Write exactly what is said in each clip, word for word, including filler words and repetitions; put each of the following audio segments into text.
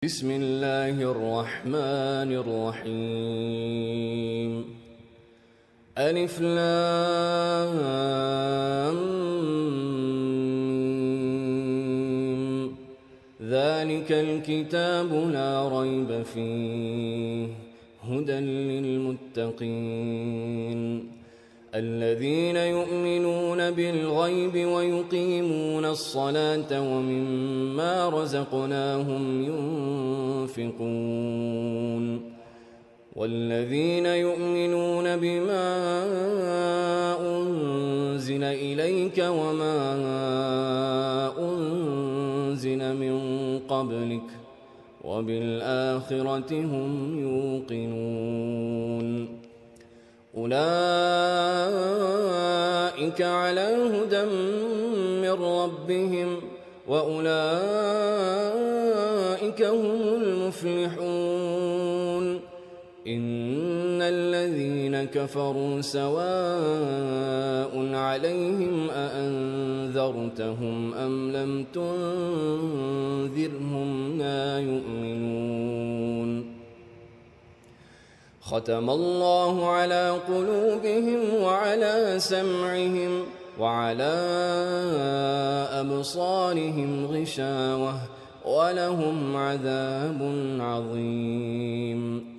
بسم الله الرحمن الرحيم. ألف لام ميم. ذلك الكتاب لا ريب فيه هدى للمتقين الذين يؤمنون بالغيب ويقيمون الصلاة ومما رزقناهم ينفقون والذين يؤمنون بما أنزل إليك وما أنزل من قبلك وبالآخرة هم يوقنون أولئك على هدى من ربهم وأولئك هم المفلحون. إن الذين كفروا سواء عليهم أأنذرتهم أم لم تنذرهم لا يؤمنون. ختم الله على قلوبهم وعلى سمعهم وعلى أبصارهم غشاوة ولهم عذاب عظيم.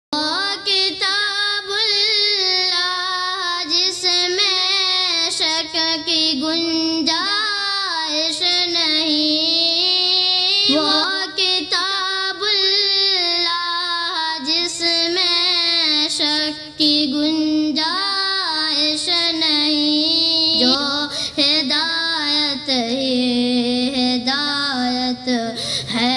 کتاب اللہ جس میں شک کی گنجائش نہیں، وہ کتاب اللہ جس میں شک کی گنجائش نہیں، جو ہدایت ہی ہدایت ہے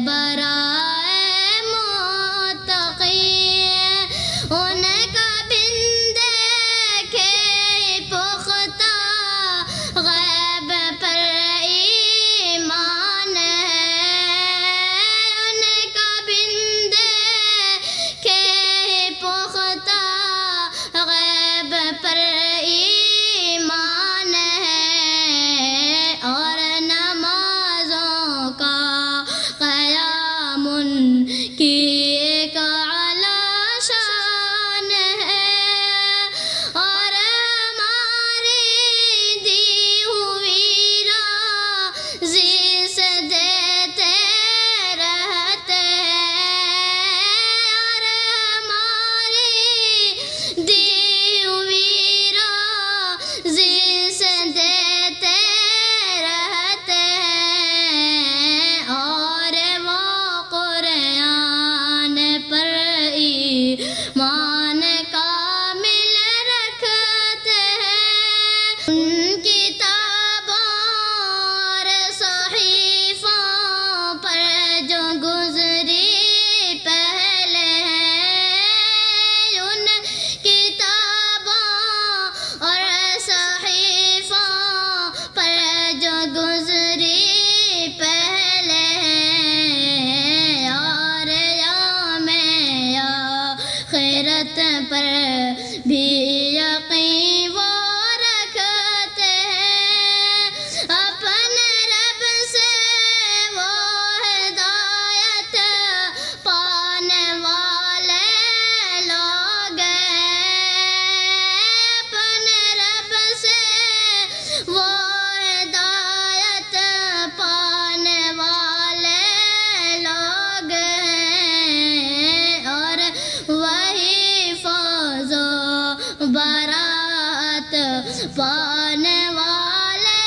پانے والے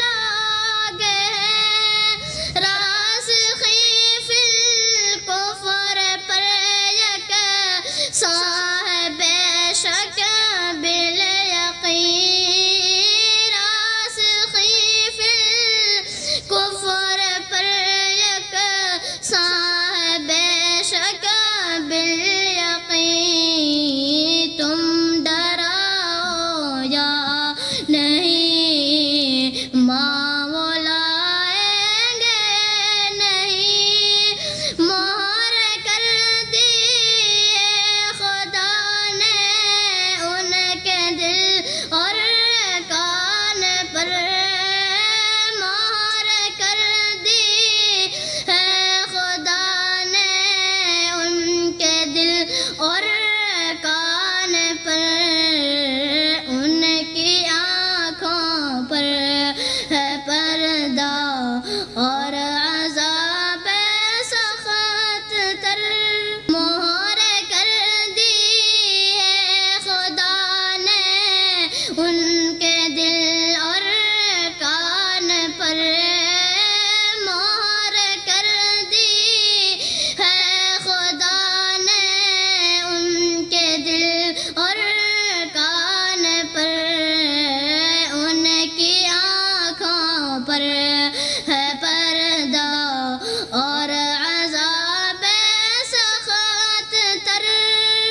لوگ ہیں راسخی فی الکفر پر یک صاحب شک بالیقین راسخی فی الکفر پر یک صاحب شک بالیقین تم ڈراؤ یا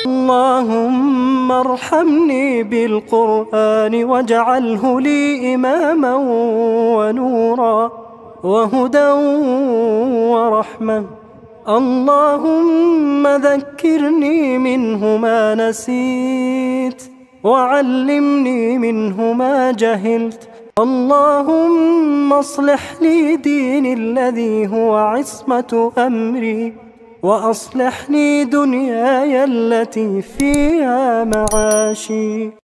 اللهم ارحمني بالقرآن واجعله لي إماما ونورا وهدى ورحمة. اللهم ذكرني منه ما نسيت وعلمني منه ما جهلت. اللهم اصلح لي ديني الذي هو عصمة أمري، وأصلح لي دنياي التي فيها معاشي.